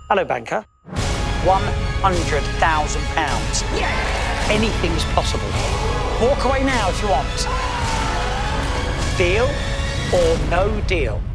Hello, banker. £100,000. Yeah! Anything's possible. Walk away now if you want. Deal or no deal?